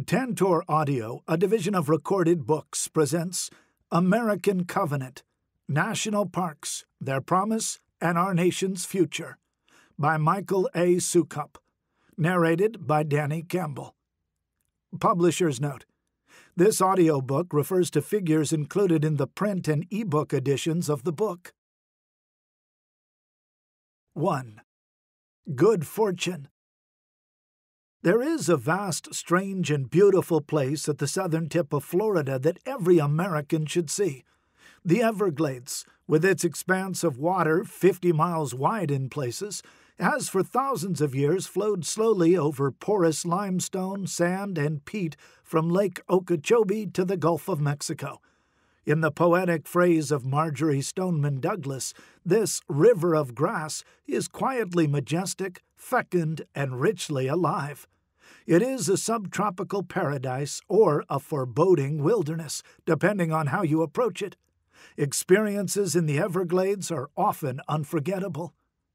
Tantor Audio, a division of Recorded Books, presents American Covenant, National Parks, Their Promise, and Our Nation's Future, by Michael A. Soukup, narrated by Danny Campbell. Publisher's note: this audiobook refers to figures included in the print and ebook editions of the book. 1. Good Fortune. There is a vast, strange, and beautiful place at the southern tip of Florida that every American should see. The Everglades, with its expanse of water 50 miles wide in places, has for thousands of years flowed slowly over porous limestone, sand, and peat from Lake Okeechobee to the Gulf of Mexico. In the poetic phrase of Marjorie Stoneman Douglas, this river of grass is quietly majestic, fecund, and richly alive. It is a subtropical paradise or a foreboding wilderness, depending on how you approach it. Experiences in the Everglades are often unforgettable.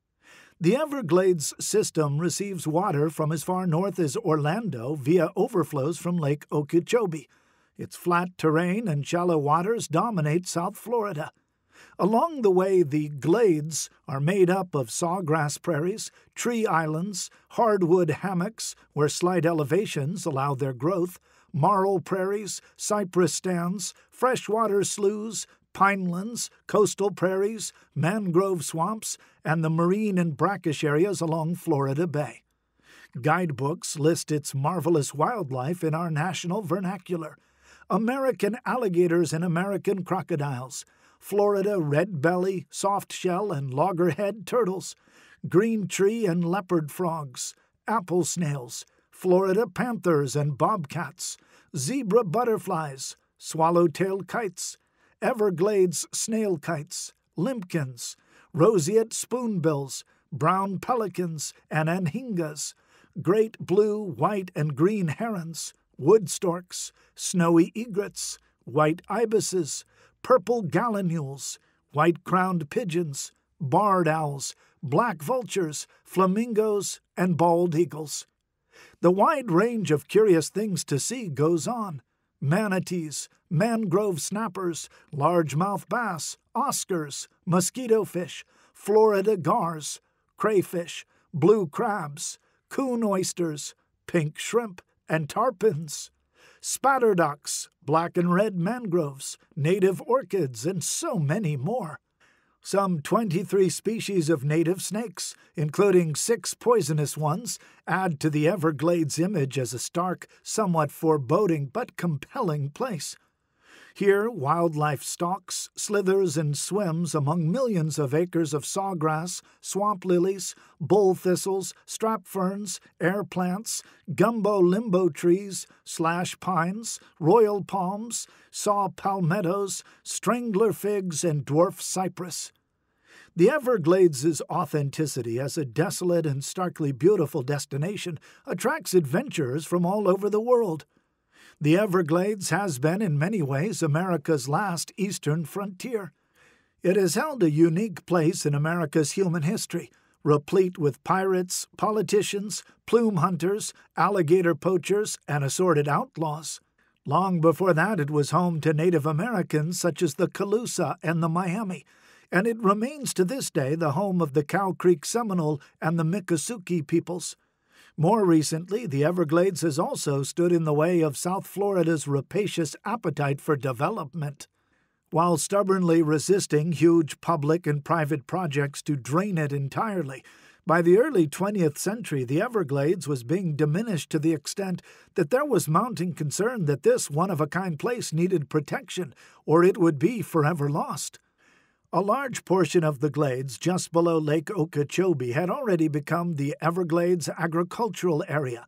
The Everglades system receives water from as far north as Orlando via overflows from Lake Okeechobee. Its flat terrain and shallow waters dominate South Florida. Along the way, the glades are made up of sawgrass prairies, tree islands, hardwood hammocks where slight elevations allow their growth, marl prairies, cypress stands, freshwater sloughs, pinelands, coastal prairies, mangrove swamps, and the marine and brackish areas along Florida Bay. Guidebooks list its marvelous wildlife in our national vernacular: American alligators and American crocodiles, Florida red-belly, soft-shell, and loggerhead turtles, green tree and leopard frogs, apple snails, Florida panthers and bobcats, zebra butterflies, swallow-tailed kites, Everglades snail kites, limpkins, roseate spoonbills, brown pelicans and anhingas, great blue, white, and green herons, wood storks, snowy egrets, white ibises, purple gallinules, white-crowned pigeons, barred owls, black vultures, flamingos, and bald eagles. The wide range of curious things to see goes on: manatees, mangrove snappers, largemouth bass, oscars, mosquito fish, Florida gars, crayfish, blue crabs, coon oysters, pink shrimp, and tarpons, spatter ducks, black and red mangroves, native orchids, and so many more. Some 23 species of native snakes, including 6 poisonous ones, add to the Everglades image as a stark, somewhat foreboding but compelling place. Here, wildlife stalks, slithers, and swims among millions of acres of sawgrass, swamp lilies, bull thistles, strap ferns, air plants, gumbo limbo trees, slash pines, royal palms, saw palmettos, strangler figs, and dwarf cypress. The Everglades' authenticity as a desolate and starkly beautiful destination attracts adventurers from all over the world. The Everglades has been, in many ways, America's last eastern frontier. It has held a unique place in America's human history, replete with pirates, politicians, plume hunters, alligator poachers, and assorted outlaws. Long before that, it was home to Native Americans such as the Calusa and the Miami, and it remains to this day the home of the Cow Creek Seminole and the Miccosukee peoples. More recently, the Everglades has also stood in the way of South Florida's rapacious appetite for development. While stubbornly resisting huge public and private projects to drain it entirely, by the early 20th century the Everglades was being diminished to the extent that there was mounting concern that this one-of-a-kind place needed protection, or it would be forever lost. A large portion of the glades just below Lake Okeechobee had already become the Everglades agricultural area,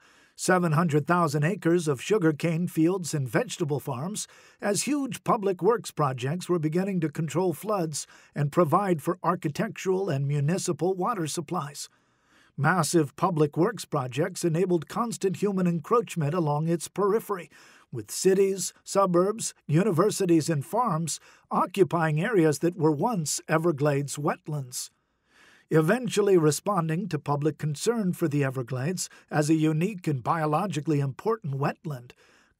700,000 acres of sugarcane fields and vegetable farms, as huge public works projects were beginning to control floods and provide for architectural and municipal water supplies. Massive public works projects enabled constant human encroachment along its periphery, with cities, suburbs, universities, and farms occupying areas that were once Everglades wetlands. Eventually responding to public concern for the Everglades as a unique and biologically important wetland,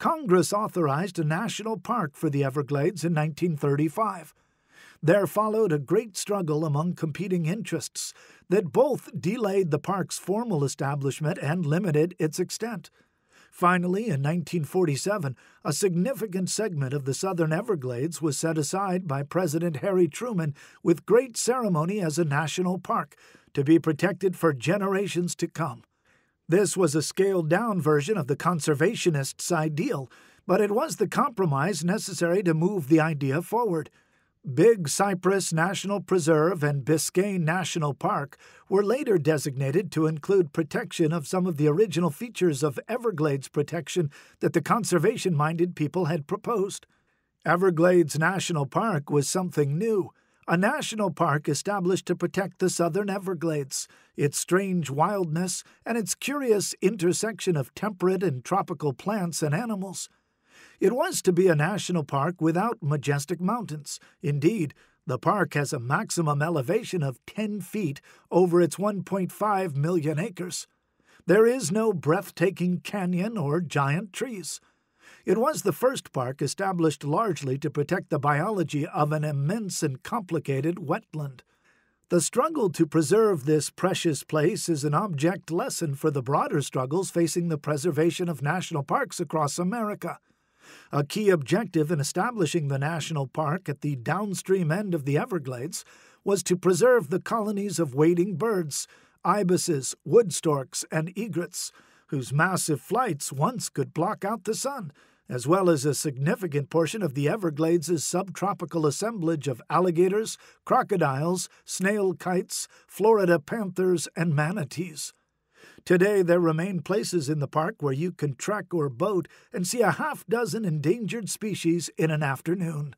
Congress authorized a national park for the Everglades in 1935. There followed a great struggle among competing interests that both delayed the park's formal establishment and limited its extent. Finally, in 1947, a significant segment of the southern Everglades was set aside by President Harry Truman with great ceremony as a national park to be protected for generations to come. This was a scaled-down version of the conservationists' ideal, but it was the compromise necessary to move the idea forward. Big Cypress National Preserve and Biscayne National Park were later designated to include protection of some of the original features of Everglades protection that the conservation-minded people had proposed. Everglades National Park was something new, a national park established to protect the southern Everglades, its strange wildness, and its curious intersection of temperate and tropical plants and animals. It was to be a national park without majestic mountains. Indeed, the park has a maximum elevation of 10 feet over its 1.5 million acres. There is no breathtaking canyon or giant trees. It was the first park established largely to protect the biology of an immense and complicated wetland. The struggle to preserve this precious place is an object lesson for the broader struggles facing the preservation of national parks across America. A key objective in establishing the national park at the downstream end of the Everglades was to preserve the colonies of wading birds, ibises, wood storks, and egrets, whose massive flights once could block out the sun, as well as a significant portion of the Everglades' subtropical assemblage of alligators, crocodiles, snail kites, Florida panthers, and manatees. Today, there remain places in the park where you can trek or boat and see a half-dozen endangered species in an afternoon.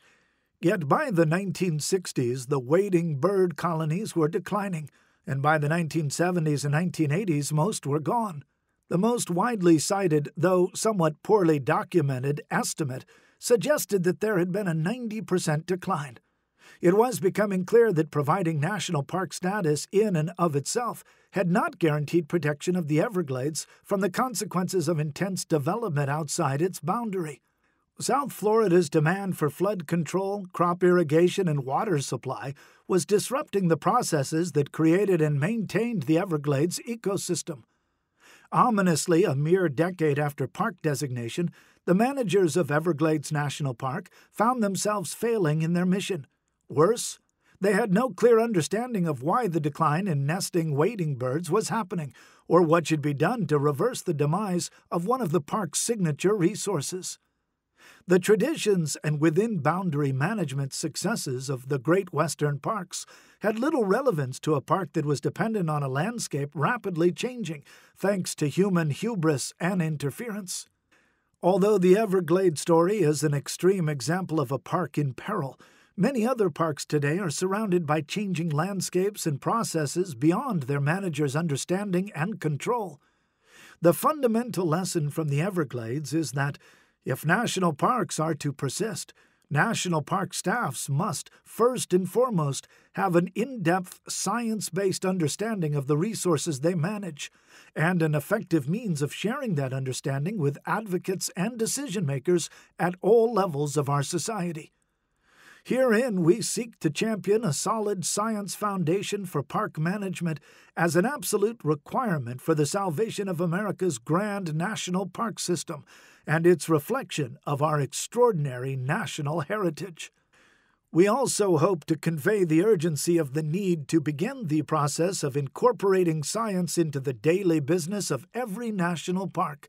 Yet by the 1960s, the wading bird colonies were declining, and by the 1970s and 1980s, most were gone. The most widely cited, though somewhat poorly documented, estimate suggested that there had been a 90% decline. It was becoming clear that providing national park status in and of itself had not guaranteed protection of the Everglades from the consequences of intense development outside its boundary. South Florida's demand for flood control, crop irrigation, and water supply was disrupting the processes that created and maintained the Everglades ecosystem. Ominously, a mere decade after park designation, the managers of Everglades National Park found themselves failing in their mission. Worse, they had no clear understanding of why the decline in nesting wading birds was happening, or what should be done to reverse the demise of one of the park's signature resources. The traditions and within-boundary management successes of the Great Western Parks had little relevance to a park that was dependent on a landscape rapidly changing, thanks to human hubris and interference. Although the Everglades story is an extreme example of a park in peril, many other parks today are surrounded by changing landscapes and processes beyond their managers' understanding and control. The fundamental lesson from the Everglades is that if national parks are to persist, national park staffs must, first and foremost, have an in-depth, science-based understanding of the resources they manage, and an effective means of sharing that understanding with advocates and decision-makers at all levels of our society. Herein, we seek to champion a solid science foundation for park management as an absolute requirement for the salvation of America's grand national park system and its reflection of our extraordinary national heritage. We also hope to convey the urgency of the need to begin the process of incorporating science into the daily business of every national park,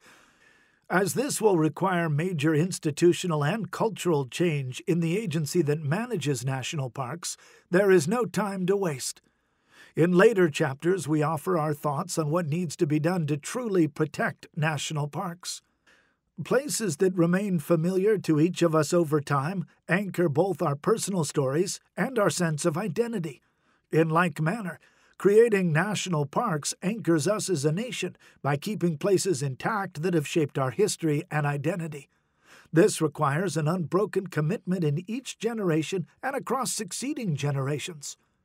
as this will require major institutional and cultural change in the agency that manages national parks. There is no time to waste. In later chapters, we offer our thoughts on what needs to be done to truly protect national parks. Places that remain familiar to each of us over time anchor both our personal stories and our sense of identity. In like manner, creating national parks anchors us as a nation by keeping places intact that have shaped our history and identity. This requires an unbroken commitment in each generation and across succeeding generations.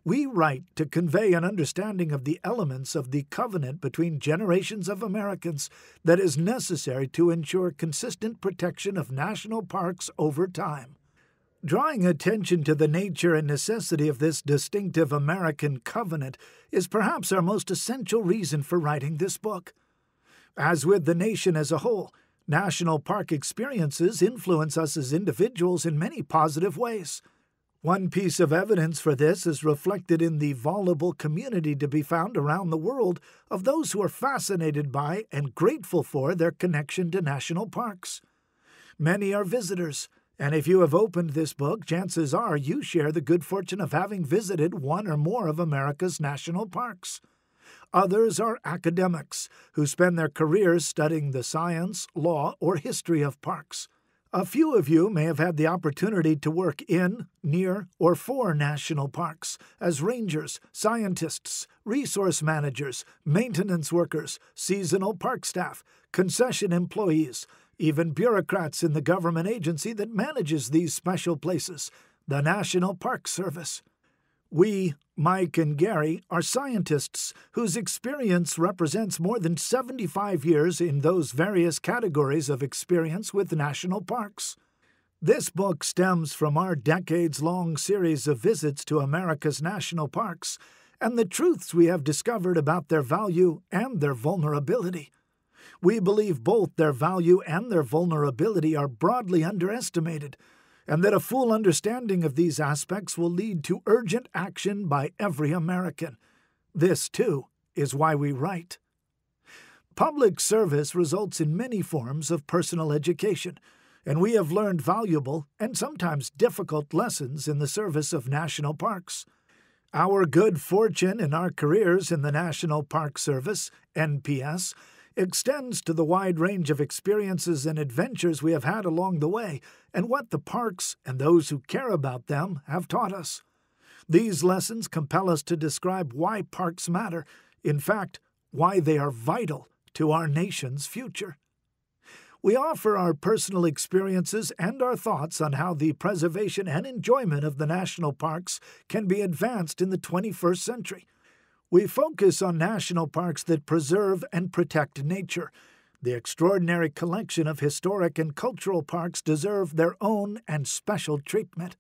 We write to convey an understanding of the elements of the covenant between generations of Americans that is necessary to ensure consistent protection of national parks over time. Drawing attention to the nature and necessity of this distinctive American covenant is perhaps our most essential reason for writing this book. As with the nation as a whole, national park experiences influence us as individuals in many positive ways. One piece of evidence for this is reflected in the voluble community to be found around the world of those who are fascinated by and grateful for their connection to national parks. Many are visitors, and if you have opened this book, chances are you share the good fortune of having visited one or more of America's national parks. Others are academics who spend their careers studying the science, law, or history of parks. A few of you may have had the opportunity to work in, near, or for national parks as rangers, scientists, resource managers, maintenance workers, seasonal park staff, concession employees, even bureaucrats in the government agency that manages these special places, the National Park Service. We, Mike and Gary, are scientists whose experience represents more than 75 years in those various categories of experience with national parks. This book stems from our decades-long series of visits to America's national parks and the truths we have discovered about their value and their vulnerability. We believe both their value and their vulnerability are broadly underestimated, and that a full understanding of these aspects will lead to urgent action by every American. This, too, is why we write. Public service results in many forms of personal education, and we have learned valuable and sometimes difficult lessons in the service of national parks. Our good fortune in our careers in the National Park Service, NPS, extends to the wide range of experiences and adventures we have had along the way and what the parks and those who care about them have taught us. These lessons compel us to describe why parks matter, in fact, why they are vital to our nation's future. We offer our personal experiences and our thoughts on how the preservation and enjoyment of the national parks can be advanced in the 21st century. We focus on national parks that preserve and protect nature. The extraordinary collection of historic and cultural parks deserve their own and special treatment.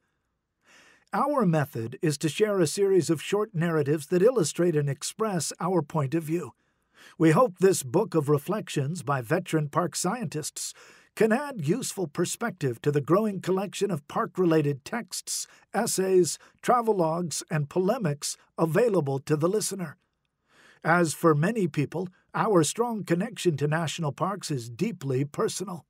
Our method is to share a series of short narratives that illustrate and express our point of view. We hope this book of reflections by veteran park scientists can add useful perspective to the growing collection of park-related texts, essays, travelogues, and polemics available to the listener. As for many people, our strong connection to national parks is deeply personal.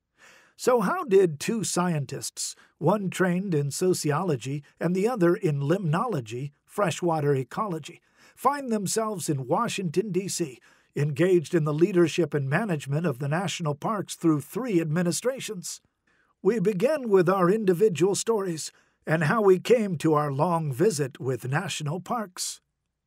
So how did two scientists, one trained in sociology and the other in limnology, freshwater ecology, find themselves in Washington, D.C., engaged in the leadership and management of the national parks through 3 administrations? We begin with our individual stories and how we came to our long visit with national parks.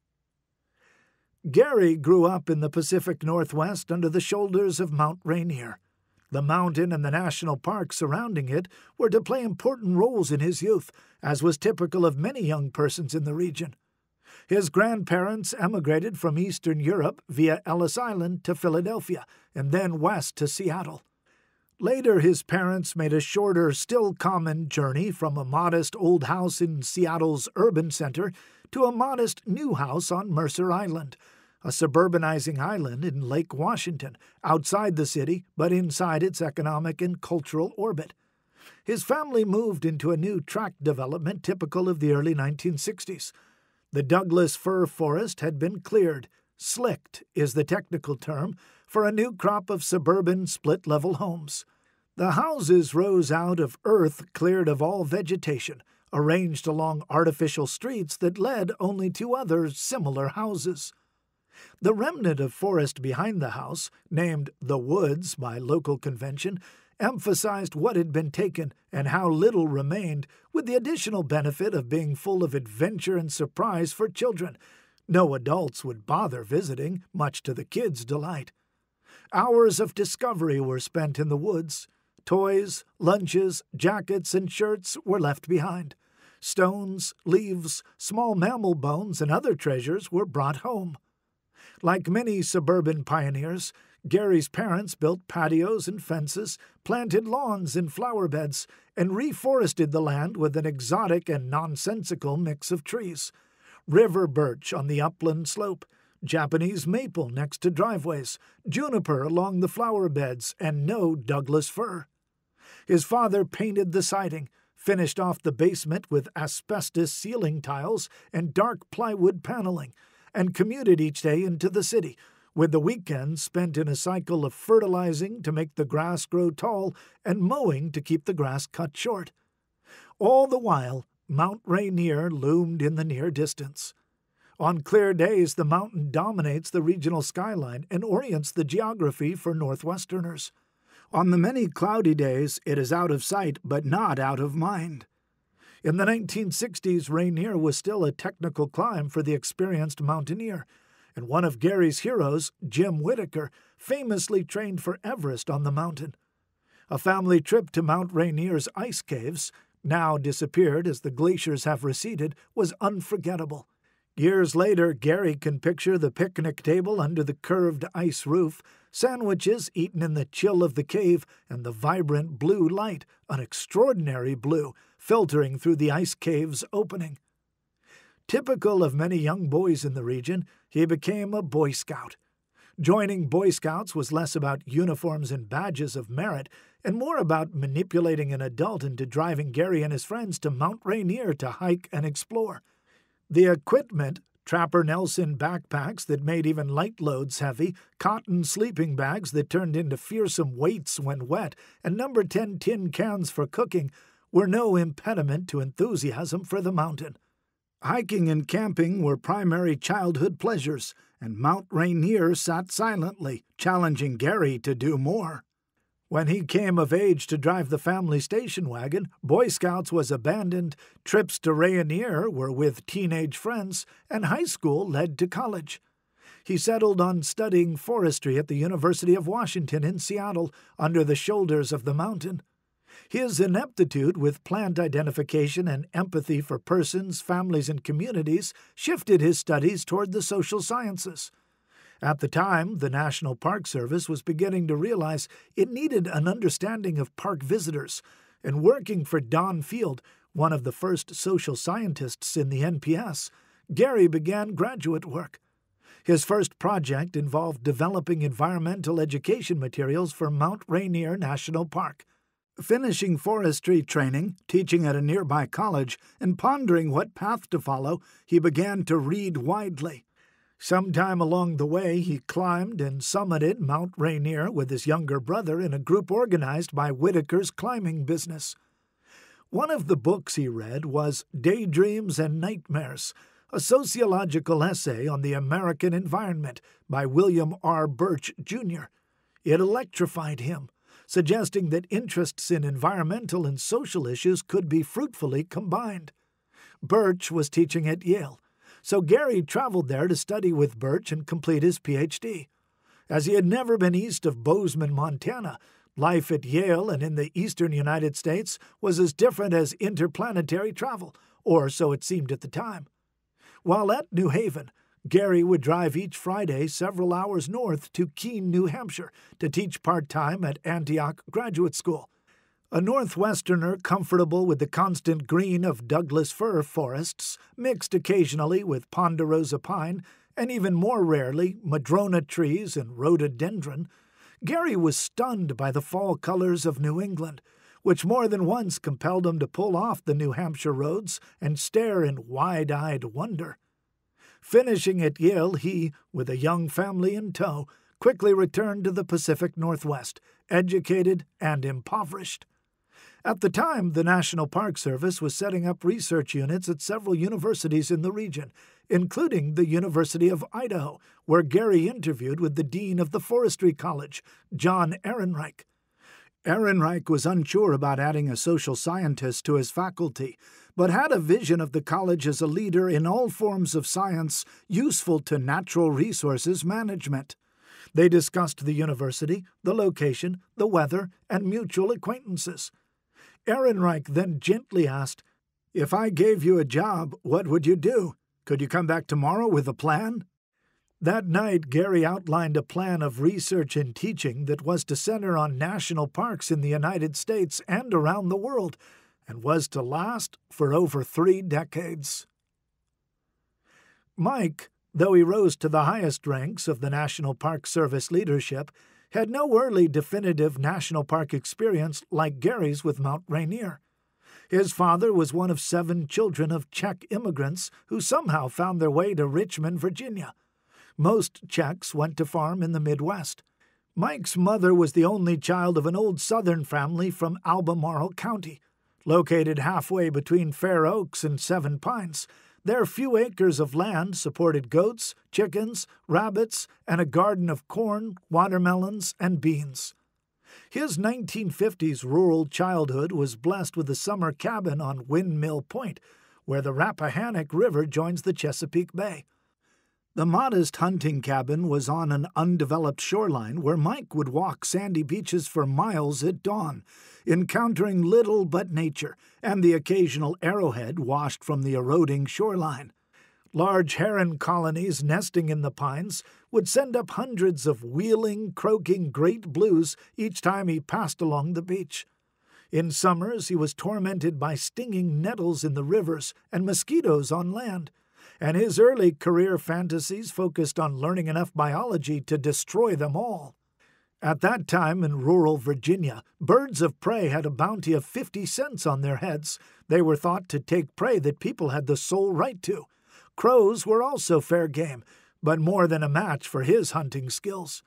Gary grew up in the Pacific Northwest under the shoulders of Mount Rainier. The mountain and the national park surrounding it were to play important roles in his youth, as was typical of many young persons in the region. His grandparents emigrated from Eastern Europe via Ellis Island to Philadelphia, and then west to Seattle. Later, his parents made a shorter, still common journey from a modest old house in Seattle's urban center to a modest new house on Mercer Island, a suburbanizing island in Lake Washington, outside the city but inside its economic and cultural orbit. His family moved into a new tract development typical of the early 1960s. The Douglas fir forest had been cleared. Slicked is the technical term for a new crop of suburban split-level homes. The houses rose out of earth cleared of all vegetation, arranged along artificial streets that led only to other similar houses. The remnant of forest behind the house, named the Woods by local convention, emphasized what had been taken and how little remained, with the additional benefit of being full of adventure and surprise for children. No adults would bother visiting, much to the kids' delight. Hours of discovery were spent in the woods. Toys, lunches, jackets, and shirts were left behind. Stones, leaves, small mammal bones, and other treasures were brought home. Like many suburban pioneers, Gary's parents built patios and fences, planted lawns and flower beds, and reforested the land with an exotic and nonsensical mix of trees. River birch on the upland slope, Japanese maple next to driveways, juniper along the flower beds, and no Douglas fir. His father painted the siding, finished off the basement with asbestos ceiling tiles and dark plywood paneling, and commuted each day into the city, with the weekends spent in a cycle of fertilizing to make the grass grow tall and mowing to keep the grass cut short. All the while, Mount Rainier loomed in the near distance. On clear days, the mountain dominates the regional skyline and orients the geography for Northwesterners. On the many cloudy days, it is out of sight but not out of mind. In the 1960s, Rainier was still a technical climb for the experienced mountaineer, and one of Gary's heroes, Jim Whittaker, famously trained for Everest on the mountain. A family trip to Mount Rainier's ice caves, now disappeared as the glaciers have receded, was unforgettable. Years later, Gary can picture the picnic table under the curved ice roof, sandwiches eaten in the chill of the cave, and the vibrant blue light, an extraordinary blue, filtering through the ice cave's opening. Typical of many young boys in the region, he became a Boy Scout. Joining Boy Scouts was less about uniforms and badges of merit and more about manipulating an adult into driving Gary and his friends to Mount Rainier to hike and explore. The equipment, Trapper Nelson backpacks that made even light loads heavy, cotton sleeping bags that turned into fearsome weights when wet, and number 10 tin cans for cooking, were no impediment to enthusiasm for the mountain. Hiking and camping were primary childhood pleasures, and Mount Rainier sat silently, challenging Gary to do more. When he came of age to drive the family station wagon, Boy Scouts was abandoned, trips to Rainier were with teenage friends, and high school led to college. He settled on studying forestry at the University of Washington in Seattle, under the shoulders of the mountain. His ineptitude with plant identification and empathy for persons, families, and communities shifted his studies toward the social sciences. At the time, the National Park Service was beginning to realize it needed an understanding of park visitors, and working for Don Field, one of the first social scientists in the NPS, Gary began graduate work. His first project involved developing environmental education materials for Mount Rainier National Park. Finishing forestry training, teaching at a nearby college, and pondering what path to follow, he began to read widely. Sometime along the way, he climbed and summited Mount Rainier with his younger brother in a group organized by Whittaker's climbing business. One of the books he read was Daydreams and Nightmares, a sociological essay on the American environment by William R. Birch, Jr. It electrified him, suggesting that interests in environmental and social issues could be fruitfully combined. Birch was teaching at Yale, so Gary traveled there to study with Birch and complete his Ph.D. As he had never been east of Bozeman, Montana, life at Yale and in the eastern United States was as different as interplanetary travel, or so it seemed at the time. While at New Haven, Gary would drive each Friday several hours north to Keene, New Hampshire, to teach part-time at Antioch Graduate School. A Northwesterner comfortable with the constant green of Douglas fir forests, mixed occasionally with ponderosa pine, and even more rarely madrona trees and rhododendron, Gary was stunned by the fall colors of New England, which more than once compelled him to pull off the New Hampshire roads and stare in wide-eyed wonder. Finishing at Yale, he, with a young family in tow, quickly returned to the Pacific Northwest, educated and impoverished. At the time, the National Park Service was setting up research units at several universities in the region, including the University of Idaho, where Gary interviewed with the dean of the Forestry College, John Ehrenreich. Ehrenreich was unsure about adding a social scientist to his faculty, but had a vision of the college as a leader in all forms of science useful to natural resources management. They discussed the university, the location, the weather, and mutual acquaintances. Ehrenreich then gently asked, "If I gave you a job, what would you do? Could you come back tomorrow with a plan?" That night, Gary outlined a plan of research and teaching that was to center on national parks in the United States and around the world, and was to last for over 3 decades. Mike, though he rose to the highest ranks of the National Park Service leadership, had no early definitive national park experience like Gary's with Mount Rainier. His father was one of 7 children of Czech immigrants who somehow found their way to Richmond, Virginia. Most Czechs went to farm in the Midwest. Mike's mother was the only child of an old Southern family from Albemarle County. Located halfway between Fair Oaks and Seven Pines, their few acres of land supported goats, chickens, rabbits, and a garden of corn, watermelons, and beans. His 1950s rural childhood was blessed with a summer cabin on Windmill Point, where the Rappahannock River joins the Chesapeake Bay. The modest hunting cabin was on an undeveloped shoreline where Mike would walk sandy beaches for miles at dawn, encountering little but nature and the occasional arrowhead washed from the eroding shoreline. Large heron colonies nesting in the pines would send up hundreds of wheeling, croaking great blues each time he passed along the beach. In summers, he was tormented by stinging nettles in the rivers and mosquitoes on land, and his early career fantasies focused on learning enough biology to destroy them all. At that time in rural Virginia, birds of prey had a bounty of 50 cents on their heads. They were thought to take prey that people had the sole right to. Crows were also fair game, but more than a match for his hunting skills.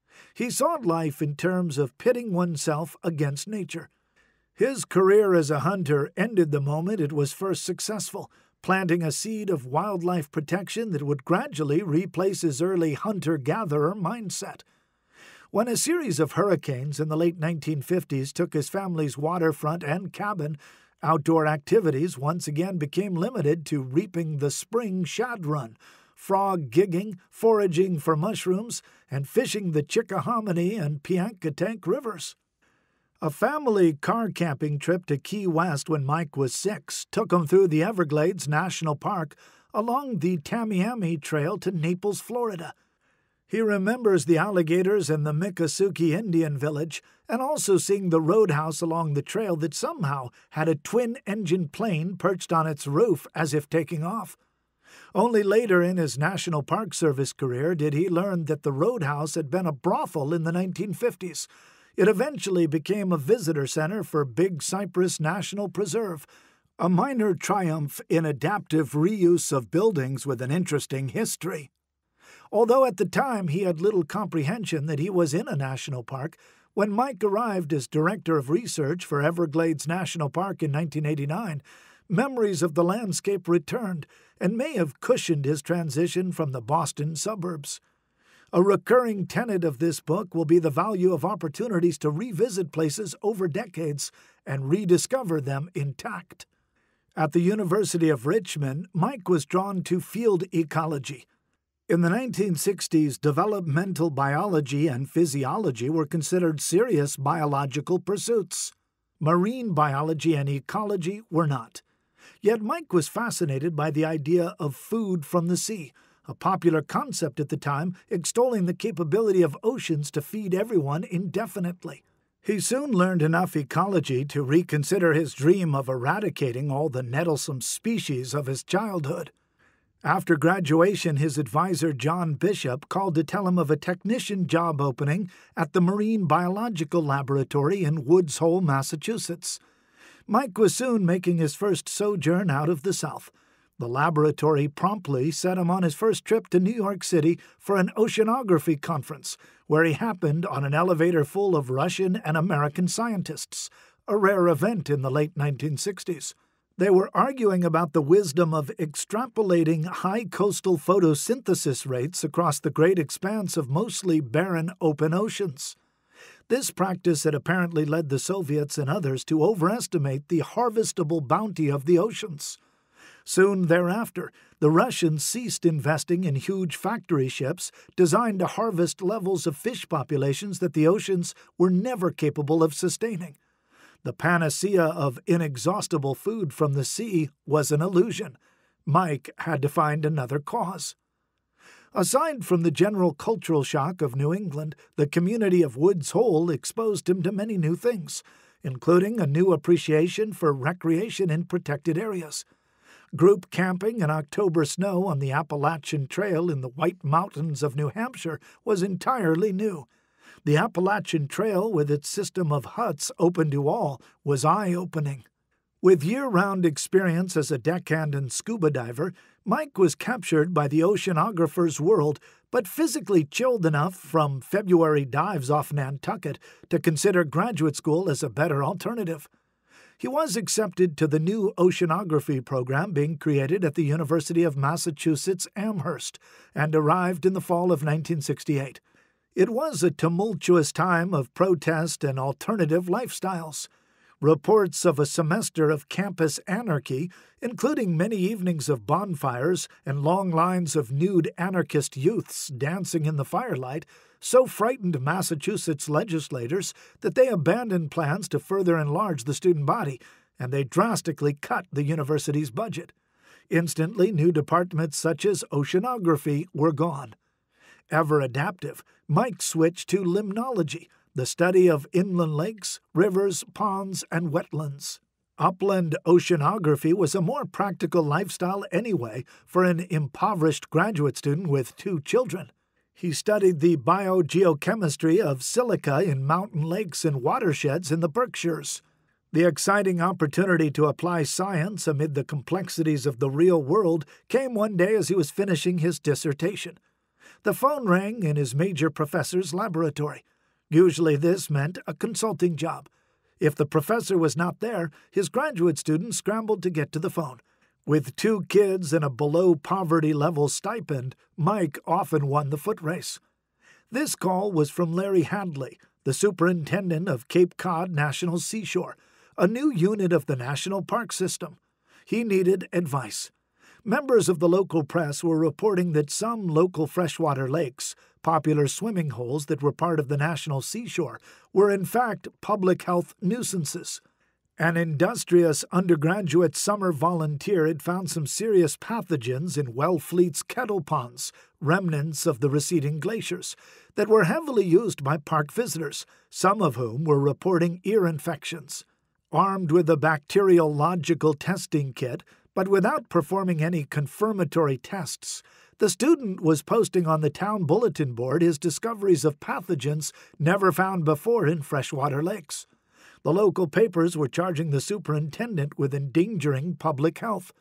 He saw life in terms of pitting oneself against nature. His career as a hunter ended the moment it was first successful, planting a seed of wildlife protection that would gradually replace his early hunter-gatherer mindset. When a series of hurricanes in the late 1950s took his family's waterfront and cabin, outdoor activities once again became limited to reaping the spring shad run, frog gigging, foraging for mushrooms, and fishing the Chickahominy and Piankatank rivers. A family car camping trip to Key West when Mike was 6 took him through the Everglades National Park along the Tamiami Trail to Naples, Florida. He remembers the alligators and the Miccosukee Indian village, and also seeing the roadhouse along the trail that somehow had a twin-engine plane perched on its roof as if taking off. Only later in his National Park Service career did he learn that the roadhouse had been a brothel in the 1950s. It eventually became a visitor center for Big Cypress National Preserve, a minor triumph in adaptive reuse of buildings with an interesting history. Although at the time he had little comprehension that he was in a national park, when Mike arrived as Director of Research for Everglades National Park in 1989, memories of the landscape returned and may have cushioned his transition from the Boston suburbs. A recurring tenet of this book will be the value of opportunities to revisit places over decades and rediscover them intact. At the University of Richmond, Mike was drawn to field ecology. In the 1960s, developmental biology and physiology were considered serious biological pursuits. Marine biology and ecology were not. Yet Mike was fascinated by the idea of food from the sea, a popular concept at the time, extolling the capability of oceans to feed everyone indefinitely. He soon learned enough ecology to reconsider his dream of eradicating all the nettlesome species of his childhood. After graduation, his advisor John Bishop called to tell him of a technician job opening at the Marine Biological Laboratory in Woods Hole, Massachusetts. Mike was soon making his first sojourn out of the South. The laboratory promptly set him on his first trip to New York City for an oceanography conference, where he happened on an elevator full of Russian and American scientists, a rare event in the late 1960s. They were arguing about the wisdom of extrapolating high coastal photosynthesis rates across the great expanse of mostly barren open oceans. This practice had apparently led the Soviets and others to overestimate the harvestable bounty of the oceans. Soon thereafter, the Russians ceased investing in huge factory ships designed to harvest levels of fish populations that the oceans were never capable of sustaining. The panacea of inexhaustible food from the sea was an illusion. Mike had to find another cause. Aside from the general cultural shock of New England, the community of Woods Hole exposed him to many new things, including a new appreciation for recreation in protected areas. Group camping in October snow on the Appalachian Trail in the White Mountains of New Hampshire was entirely new. The Appalachian Trail, with its system of huts open to all, was eye-opening. With year-round experience as a deckhand and scuba diver, Mike was captured by the oceanographer's world, but physically chilled enough from February dives off Nantucket to consider graduate school as a better alternative. He was accepted to the new oceanography program being created at the University of Massachusetts Amherst and arrived in the fall of 1968. It was a tumultuous time of protest and alternative lifestyles. Reports of a semester of campus anarchy, including many evenings of bonfires and long lines of nude anarchist youths dancing in the firelight, so frightened Massachusetts legislators that they abandoned plans to further enlarge the student body, and they drastically cut the university's budget. Instantly, new departments such as oceanography were gone. Ever adaptive, Mike switched to limnology, the study of inland lakes, rivers, ponds, and wetlands. Upland oceanography was a more practical lifestyle anyway for an impoverished graduate student with 2 children. He studied the biogeochemistry of silica in mountain lakes and watersheds in the Berkshires. The exciting opportunity to apply science amid the complexities of the real world came one day as he was finishing his dissertation. The phone rang in his major professor's laboratory. Usually this meant a consulting job. If the professor was not there, his graduate student scrambled to get to the phone. With 2 kids and a below-poverty-level stipend, Mike often won the foot race. This call was from Larry Hadley, the superintendent of Cape Cod National Seashore, a new unit of the National Park System. He needed advice. Members of the local press were reporting that some local freshwater lakes, popular swimming holes that were part of the National Seashore, were in fact public health nuisances. An industrious undergraduate summer volunteer had found some serious pathogens in Wellfleet's kettle ponds, remnants of the receding glaciers, that were heavily used by park visitors, some of whom were reporting ear infections. Armed with a bacteriological testing kit, but without performing any confirmatory tests, the student was posting on the town bulletin board his discoveries of pathogens never found before in freshwater lakes. The local papers were charging the superintendent with endangering public health.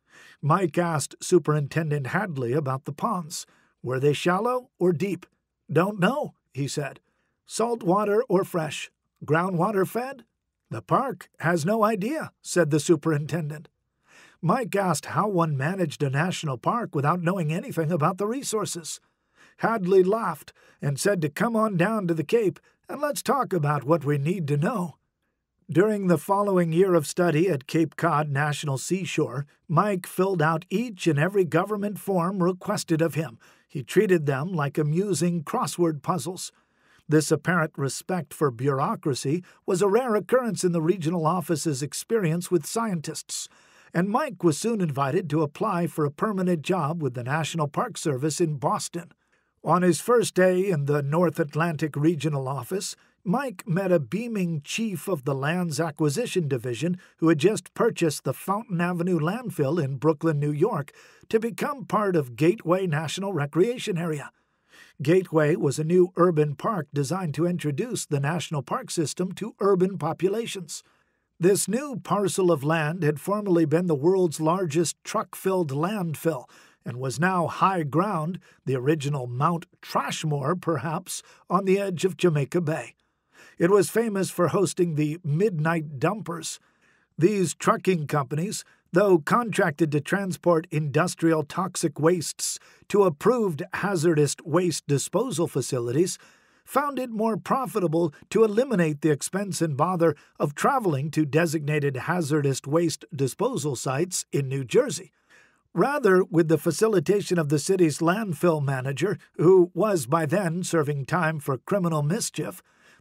Mike asked Superintendent Hadley about the ponds. Were they shallow or deep? "Don't know," he said. "Salt water or fresh? Groundwater fed?" "The park has no idea," said the superintendent. Mike asked how one managed a national park without knowing anything about the resources. Hadley laughed and said to come on down to the Cape and let's talk about what we need to know. During the following year of study at Cape Cod National Seashore, Mike filled out each and every government form requested of him. He treated them like amusing crossword puzzles. This apparent respect for bureaucracy was a rare occurrence in the regional office's experience with scientists, and Mike was soon invited to apply for a permanent job with the National Park Service in Boston. On his first day in the North Atlantic Regional Office, Mike met a beaming chief of the Lands Acquisition Division who had just purchased the Fountain Avenue landfill in Brooklyn, New York, to become part of Gateway National Recreation Area. Gateway was a new urban park designed to introduce the national park system to urban populations. This new parcel of land had formerly been the world's largest truck-filled landfill and was now high ground, the original Mount Trashmore, perhaps, on the edge of Jamaica Bay. It was famous for hosting the midnight dumpers. These trucking companies, though contracted to transport industrial toxic wastes to approved hazardous waste disposal facilities, found it more profitable to eliminate the expense and bother of traveling to designated hazardous waste disposal sites in New Jersey. Rather, with the facilitation of the city's landfill manager, who was by then serving time for criminal mischief,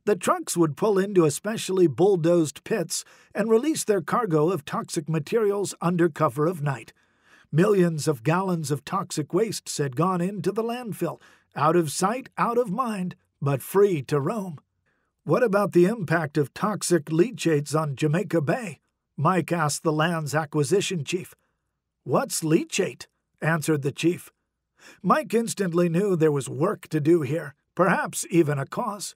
The trucks would pull into especially bulldozed pits and release their cargo of toxic materials under cover of night. Millions of gallons of toxic wastes had gone into the landfill, out of sight, out of mind, but free to roam. "What about the impact of toxic leachates on Jamaica Bay?" Mike asked the land's acquisition chief. "What's leachate?" answered the chief. Mike instantly knew there was work to do here, perhaps even a cause.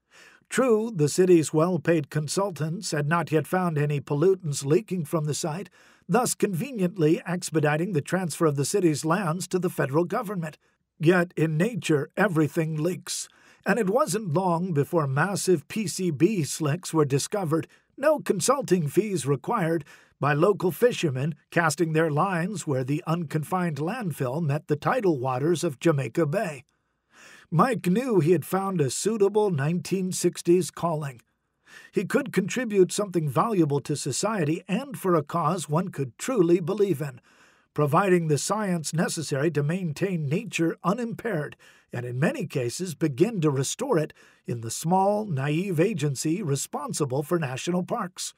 True, the city's well-paid consultants had not yet found any pollutants leaking from the site, thus conveniently expediting the transfer of the city's lands to the federal government. Yet in nature everything leaks, and it wasn't long before massive PCB slicks were discovered, no consulting fees required, by local fishermen casting their lines where the unconfined landfill met the tidal waters of Jamaica Bay. Mike knew he had found a suitable 1960s calling. He could contribute something valuable to society and for a cause one could truly believe in, providing the science necessary to maintain nature unimpaired and in many cases begin to restore it in the small, naive agency responsible for national parks.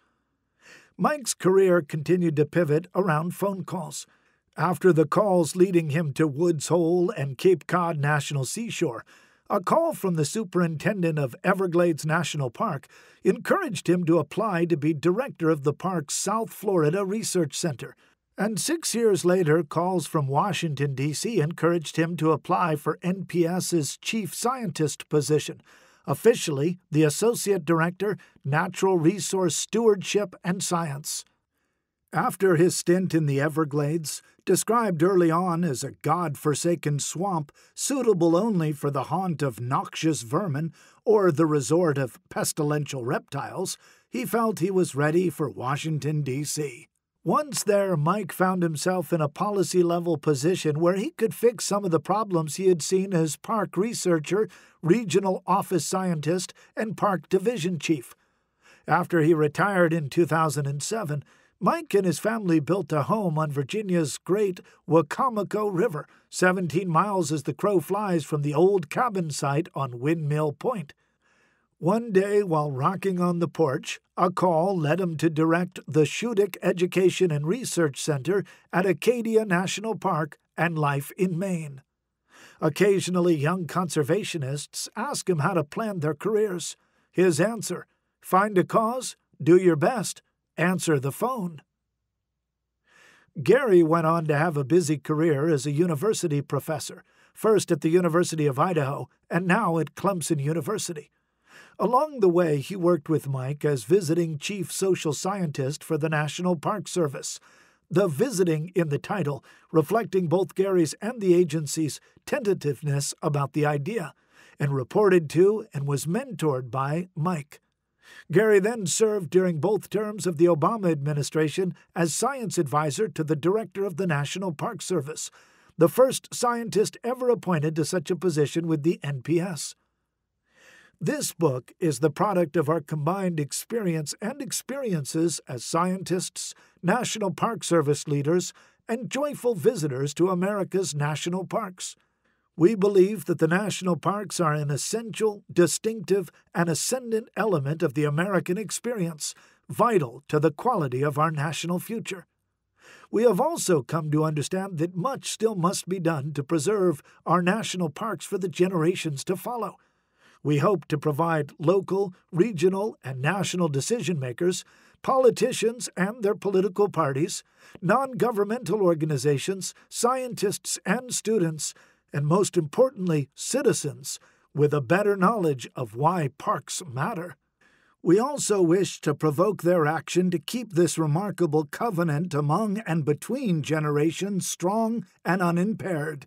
Mike's career continued to pivot around phone calls. After the calls leading him to Woods Hole and Cape Cod National Seashore, a call from the superintendent of Everglades National Park encouraged him to apply to be director of the park's South Florida Research Center, and 6 years later, calls from Washington, D.C. encouraged him to apply for NPS's chief scientist position, officially the Associate Director, Natural Resource Stewardship and Science. After his stint in the Everglades, described early on as a god-forsaken swamp suitable only for the haunt of noxious vermin or the resort of pestilential reptiles, he felt he was ready for Washington, D.C. Once there, Mike found himself in a policy-level position where he could fix some of the problems he had seen as park researcher, regional office scientist, and park division chief. After he retired in 2007, Mike and his family built a home on Virginia's great Wicomico River, 17 miles as the crow flies from the old cabin site on Windmill Point. One day, while rocking on the porch, a call led him to direct the Shudick Education and Research Center at Acadia National Park and Life in Maine. Occasionally, young conservationists ask him how to plan their careers. His answer: find a cause, do your best, answer the phone. Gary went on to have a busy career as a university professor, first at the University of Idaho and now at Clemson University. Along the way, he worked with Mike as visiting chief social scientist for the National Park Service, the visiting in the title reflecting both Gary's and the agency's tentativeness about the idea, and reported to and was mentored by Mike. Gary then served during both terms of the Obama administration as science advisor to the director of the National Park Service, the first scientist ever appointed to such a position with the NPS. This book is the product of our combined experience and experiences as scientists, National Park Service leaders, and joyful visitors to America's national parks. We believe that the national parks are an essential, distinctive, and ascendant element of the American experience, vital to the quality of our national future. We have also come to understand that much still must be done to preserve our national parks for the generations to follow. We hope to provide local, regional, and national decision-makers, politicians and their political parties, non-governmental organizations, scientists and students, and most importantly, citizens, with a better knowledge of why parks matter. We also wish to provoke their action to keep this remarkable covenant among and between generations strong and unimpaired.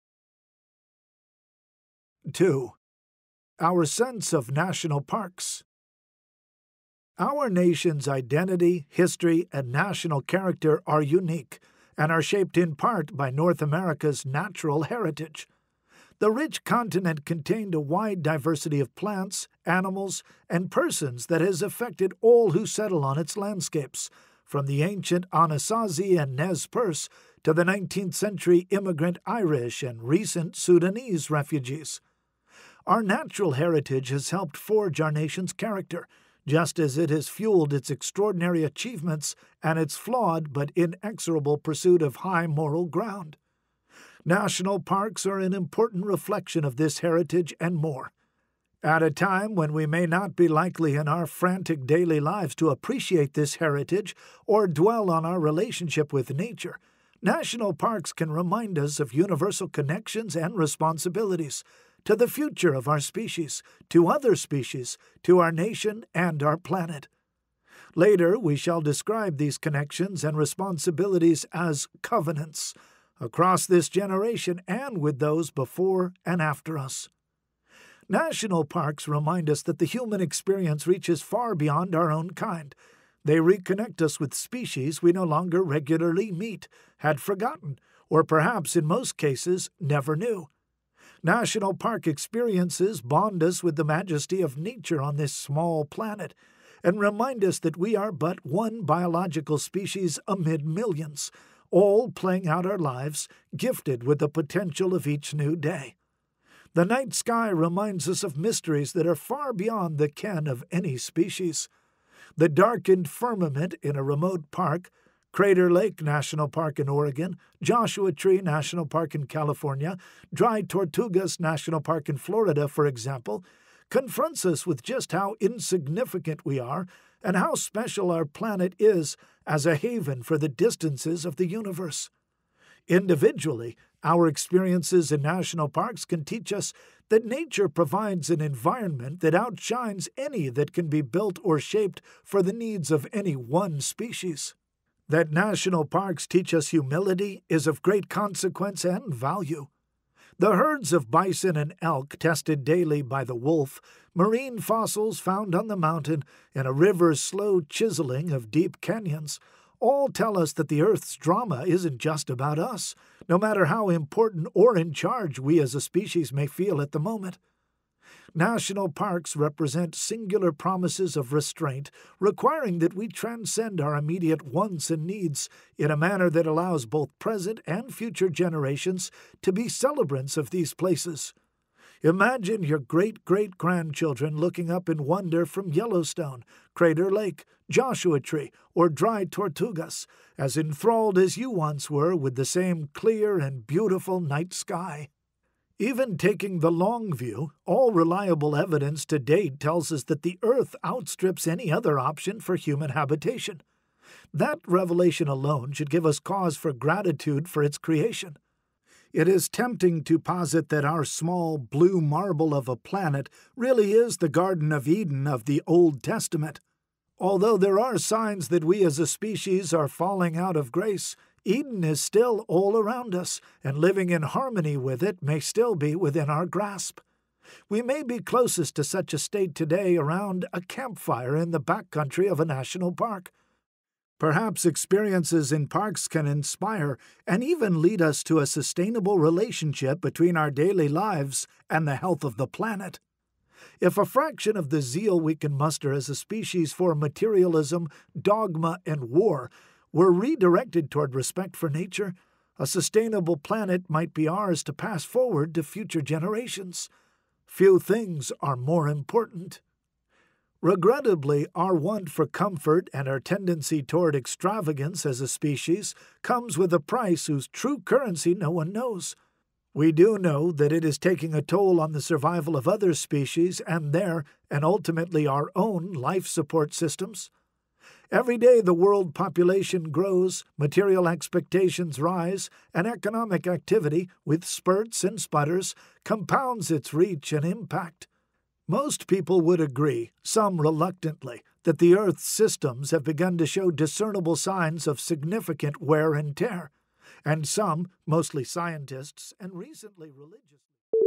2. Our sense of national parks. Our nation's identity, history, and national character are unique and are shaped in part by North America's natural heritage. The rich continent contained a wide diversity of plants, animals, and persons that has affected all who settle on its landscapes, from the ancient Anasazi and Nez Perce to the 19th century immigrant Irish and recent Sudanese refugees. Our natural heritage has helped forge our nation's character, just as it has fueled its extraordinary achievements and its flawed but inexorable pursuit of high moral ground. National parks are an important reflection of this heritage and more. At a time when we may not be likely in our frantic daily lives to appreciate this heritage or dwell on our relationship with nature, national parks can remind us of universal connections and responsibilities to the future of our species, to other species, to our nation and our planet. Later, we shall describe these connections and responsibilities as covenants across this generation and with those before and after us. National parks remind us that the human experience reaches far beyond our own kind. They reconnect us with species we no longer regularly meet, had forgotten, or perhaps in most cases never knew. National park experiences bond us with the majesty of nature on this small planet and remind us that we are but one biological species amid millions, all playing out our lives, gifted with the potential of each new day. The night sky reminds us of mysteries that are far beyond the ken of any species. The darkened firmament in a remote park, Crater Lake National Park in Oregon, Joshua Tree National Park in California, Dry Tortugas National Park in Florida, for example, confronts us with just how insignificant we are and how special our planet is as a haven for the distances of the universe. Individually, our experiences in national parks can teach us that nature provides an environment that outshines any that can be built or shaped for the needs of any one species. That national parks teach us humility is of great consequence and value. The herds of bison and elk tested daily by the wolf, marine fossils found on the mountain, and a river's slow chiseling of deep canyons all tell us that the Earth's drama isn't just about us, no matter how important or in charge we as a species may feel at the moment. National parks represent singular promises of restraint, requiring that we transcend our immediate wants and needs in a manner that allows both present and future generations to be celebrants of these places. Imagine your great-great-grandchildren looking up in wonder from Yellowstone, Crater Lake, Joshua Tree, or Dry Tortugas, as enthralled as you once were with the same clear and beautiful night sky. Even taking the long view, all reliable evidence to date tells us that the Earth outstrips any other option for human habitation. That revelation alone should give us cause for gratitude for its creation. It is tempting to posit that our small blue marble of a planet really is the Garden of Eden of the Old Testament. Although there are signs that we as a species are falling out of grace, Eden is still all around us, and living in harmony with it may still be within our grasp. We may be closest to such a state today around a campfire in the backcountry of a national park. Perhaps experiences in parks can inspire and even lead us to a sustainable relationship between our daily lives and the health of the planet. If a fraction of the zeal we can muster as a species for materialism, dogma, and war were redirected toward respect for nature, a sustainable planet might be ours to pass forward to future generations. Few things are more important. Regrettably, our want for comfort and our tendency toward extravagance as a species comes with a price whose true currency no one knows. We do know that it is taking a toll on the survival of other species and their, and ultimately our own, life support systems. Every day the world population grows, material expectations rise, and economic activity, with spurts and sputters, compounds its reach and impact. Most people would agree, some reluctantly, that the Earth's systems have begun to show discernible signs of significant wear and tear, and some, mostly scientists and recently religious.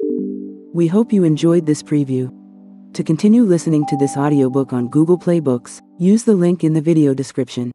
We hope you enjoyed this preview. To continue listening to this audiobook on Google Play Books, use the link in the video description.